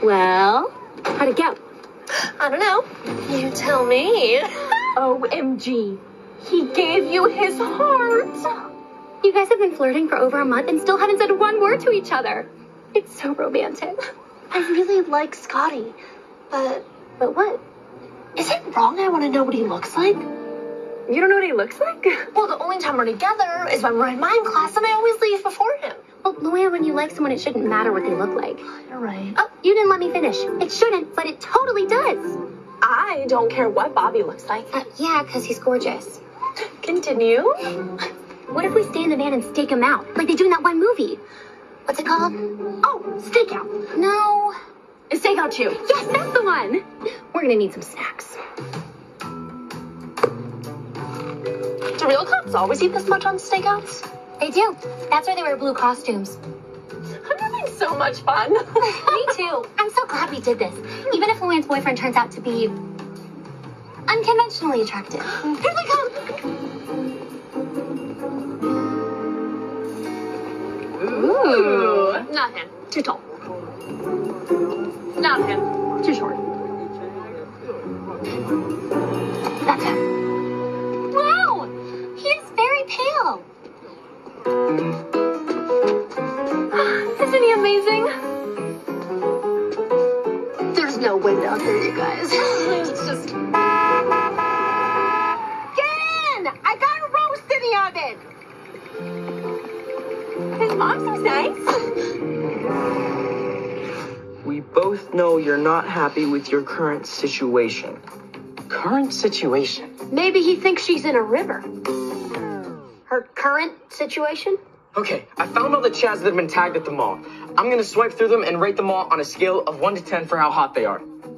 Well, how'd it go? I don't know. You tell me. OMG. He gave you his heart. You guys have been flirting for over a month and still haven't said one word to each other. It's so romantic. I really like Scotty, but what? is it wrong I want to know what he looks like? You don't know what he looks like? Well, the only time we're together is when we're in mime class and I always leave before him. Well, Luann, when you like someone, it shouldn't matter what they look like. You're right. Oh, you didn't let me finish. It shouldn't, but it totally does. I don't care what Bobby looks like. Yeah, because he's gorgeous. Continue. What if we stay in the van and stake him out, like they do in that one movie? What's it called? Oh, stakeout. No. Stakeout 2. Yes, that's the one. We're gonna need some snacks. Do real cops always eat this much on stakeouts? They do. That's why they wear blue costumes. I'm having so much fun. Me too. I'm so glad we did this. Even if Luann's boyfriend turns out to be unconventionally attractive. Here they come. Ooh. Not him. Too tall. Not him. Too short. That's him. Wow! He is very pale. Isn't he amazing? There's no wind out there, you guys. It's just... Jen! I got a roast in the oven! His mom seems nice. We both know you're not happy with your current situation. Current situation? Maybe he thinks she's in a river. Her current situation? Okay, I found all the chads that have been tagged at the mall. I'm gonna swipe through them and rate them all on a scale of 1 to 10 for how hot they are.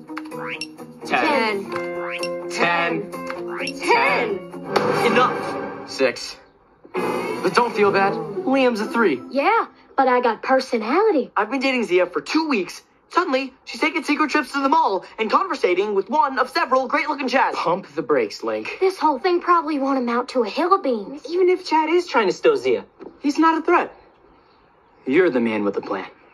10. 10. 10. Enough. 6. But don't feel bad. Liam's a 3. Yeah, but I got personality. I've been dating Zia for 2 weeks. Suddenly, she's taking secret trips to the mall and conversating with one of several great-looking chads. Pump the brakes, Link. This whole thing probably won't amount to a hill of beans. Even if Chad is trying to steal Zia, he's not a threat. You're the man with the plan.